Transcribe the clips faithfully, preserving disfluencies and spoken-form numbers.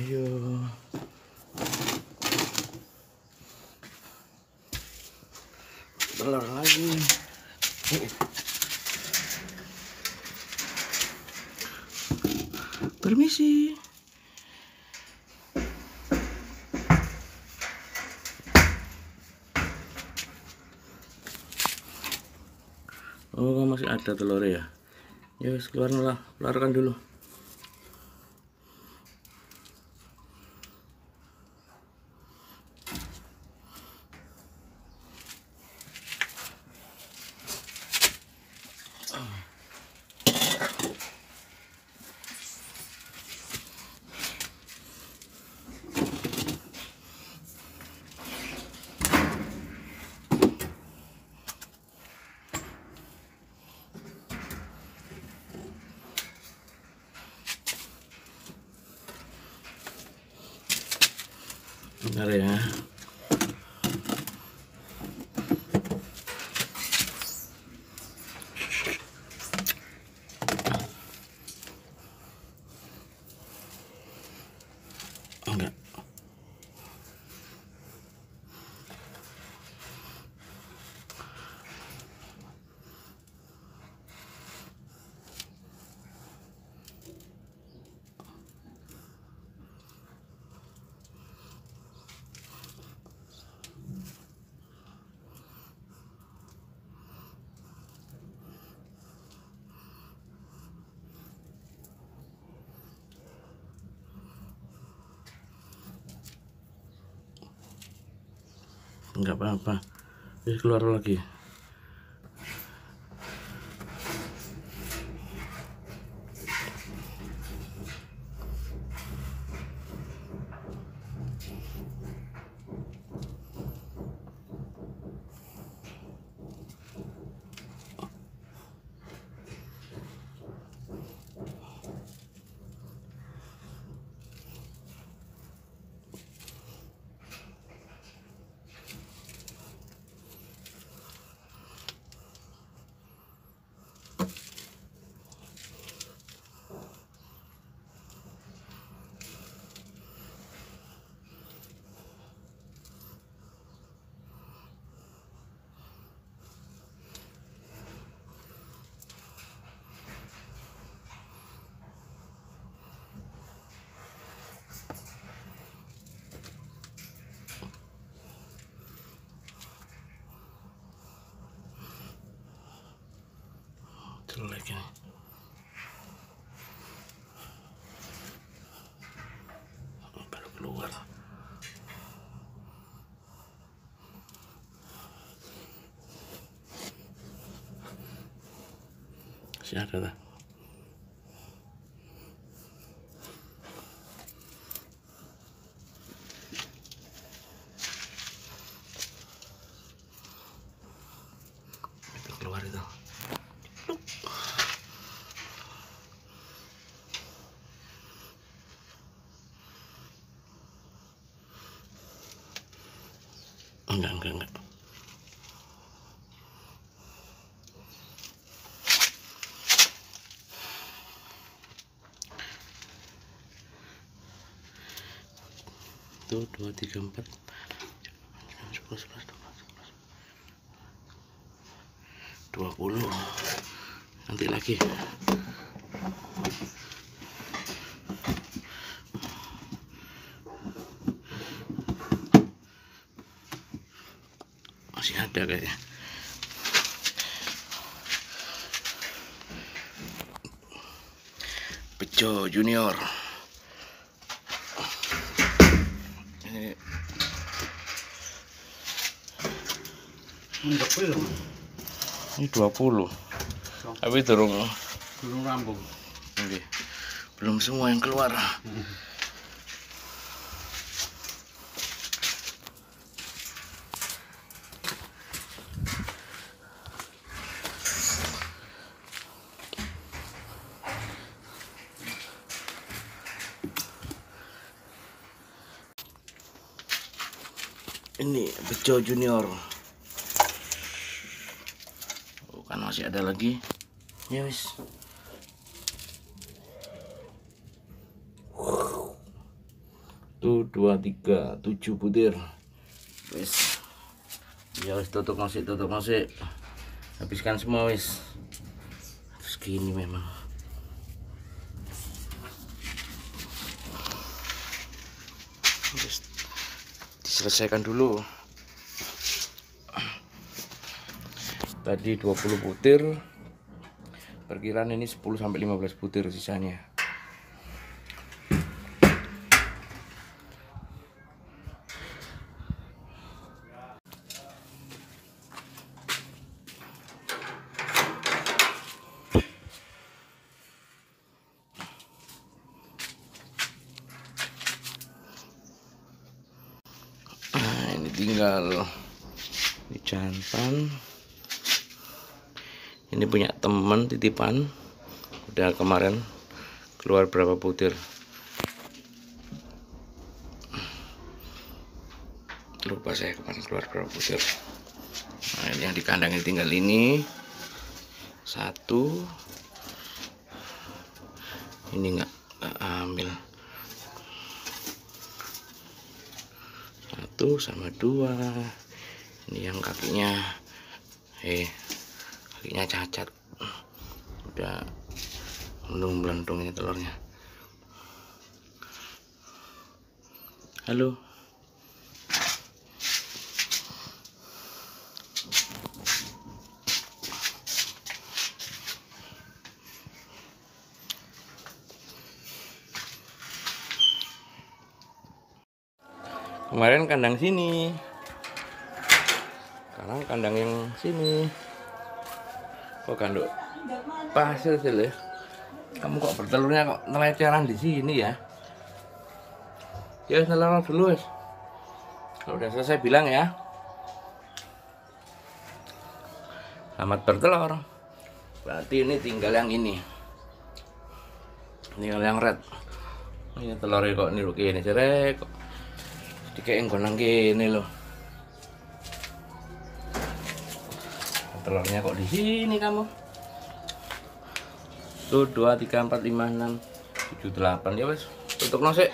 Ayo. Telur lagi. Uh. Permisi. Oh, masih ada telurnya ya. Ya, keluarin lah, keluarkan dulu. Bentar ya. Enggak. Enggak apa-apa. Terus keluar lagi. Jelek ini. Baru keluar. Masih ada lah. Itu keluar itu. Enggak, enggak, enggak. Itu dua, tiga, empat, sepuluh, sebelas, dua puluh. Nanti lagi. Masih ada kayaknya. Bejo Junior. Ini ini dua puluh. Tapi turun belum rambung. Oke. Belum semua yang keluar. Ini Bejo Junior. Oh, kan masih ada lagi. Ya wis. Satu, dua, tiga, tujuh butir. Wis. Ya wis, tutup masih, tutup masih. Habiskan semua wis. Terus gini memang. Wis, diselesaikan dulu. Tadi dua puluh butir. Perkiraan ini sepuluh sampai lima belas butir sisanya. Nah, ini tinggal di jantan. Ini punya teman titipan, udah kemarin keluar berapa butir, lupa saya kemarin keluar berapa butir. Nah, ini yang di kandang ini tinggal ini satu, ini nggak ambil satu sama dua. Ini yang kakinya eh kakinya cacat, udah belum melendung ini telurnya. Halo. Kemarin kandang sini, sekarang kandang yang sini. Kok kanduk pasir sih ya? Kamu kok bertelurnya kok neleceran di sini ya? Ya nelor dulu wes. Kalau udah selesai bilang ya. Selamat bertelur. Berarti ini tinggal yang ini. Tinggal yang red. Ini telurnya kok niru gini cerek kok. Dikain gonang gini loh. Telurnya kok di sini kamu? Tuh dua, tiga, empat, lima, enam, tujuh, delapan. Ya wes, tutup nasi.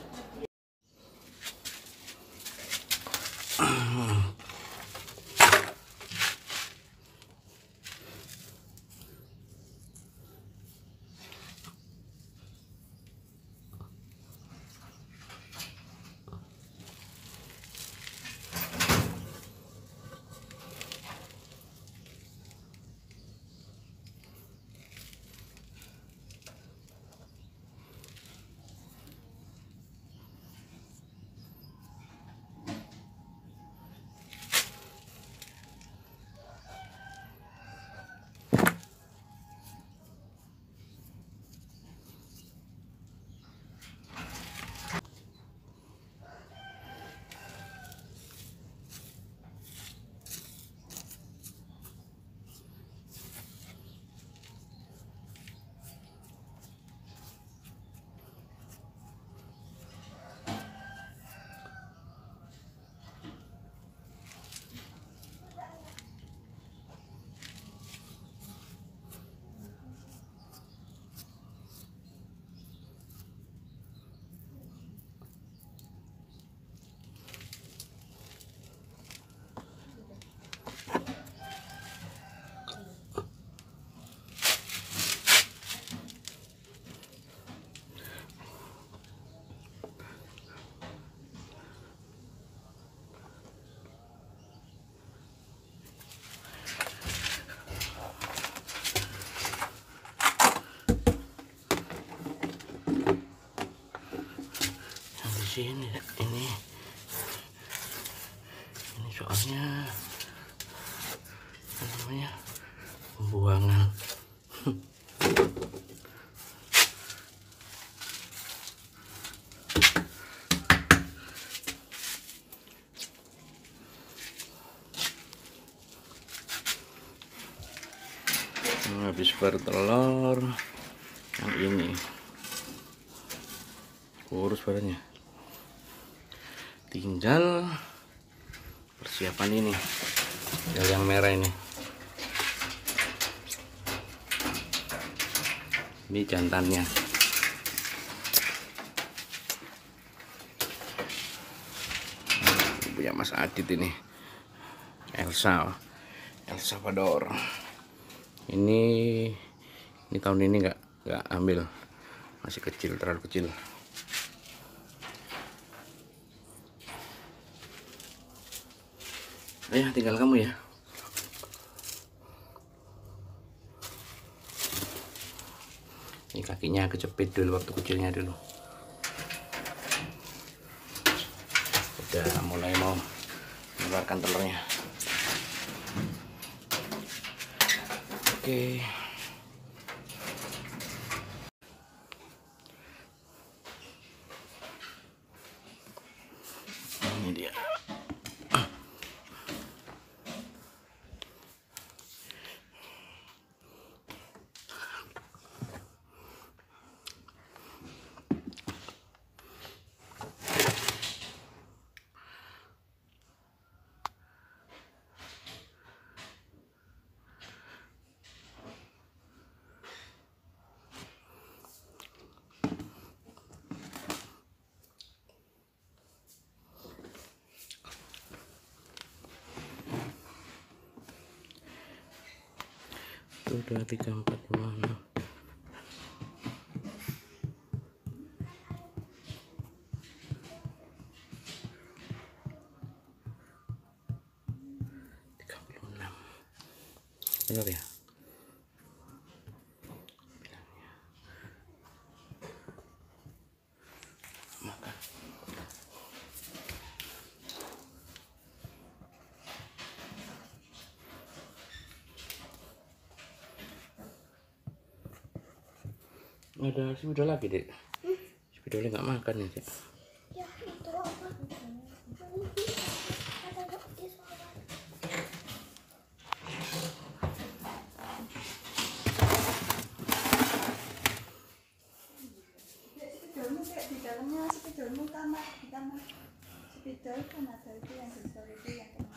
Sini ini ini soalnya apa namanya pembuangan. Habis bertelur yang ini kurus badannya. Tinggal persiapan ini, tinggal yang merah ini. Ini jantannya. punya Mas Adit ini. Elsa, El Salvador. Ini ini tahun ini nggak nggak ambil, masih kecil, terlalu kecil. Ya tinggal kamu ya. Ini kakinya kejepit dulu waktu kecilnya dulu. Udah mulai mau mengeluarkan telurnya. Oke. Ini dia. Satu, dua, tiga, empat, lima, enam. Tiga puluh enam. Benar ya? Makan. Ada spidol lagi, Dek. Hmm? Spidolnya nggak makan nih, Dek. Ya, itu apa? Ada nggak di sana? Spidolmu kayak di dalamnya, spidolmu kamar, di kamar. Spidol kan ada itu yang besar itu yang